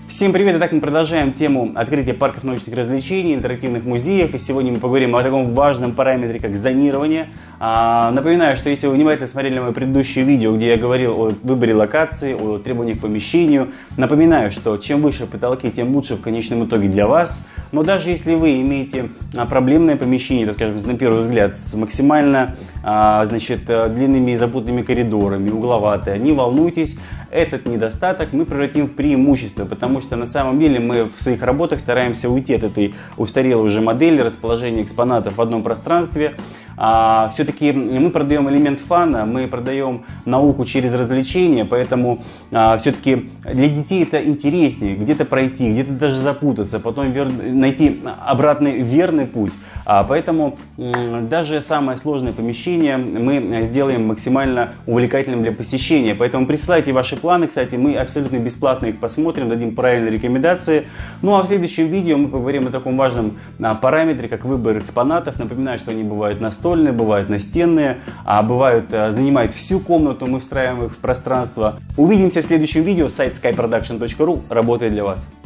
Всем привет! Итак, мы продолжаем тему открытия парков научных развлечений, интерактивных музеев. И сегодня мы поговорим о таком важном параметре, как зонирование. Напоминаю, что если вы внимательно смотрели мое предыдущее видео, где я говорил о выборе локации, о требованиях к помещению, напоминаю, что чем выше потолки, тем лучше в конечном итоге для вас. Но даже если вы имеете проблемное помещение, так скажем, на первый взгляд, с максимально длинными и запутанными коридорами, угловатые, не волнуйтесь, этот недостаток мы превратим в преимущество, потому что на самом деле мы в своих работах стараемся уйти от этой устарелой уже модели расположения экспонатов в одном пространстве. Все-таки мы продаем элемент фана, мы продаем науку через развлечения, поэтому все-таки для детей это интереснее, где-то пройти, где-то даже запутаться, потом найти обратный верный путь. Поэтому даже самое сложное помещение мы сделаем максимально увлекательным для посещения. Поэтому присылайте ваши планы, кстати, мы абсолютно бесплатно их посмотрим, дадим правильные рекомендации. Ну а в следующем видео мы поговорим о таком важном параметре, как выбор экспонатов. Напоминаю, что они бывают настольные, бывают настенные, занимают всю комнату, мы встраиваем их в пространство. Увидимся в следующем видео. Сайт skyproduction.ru работает для вас.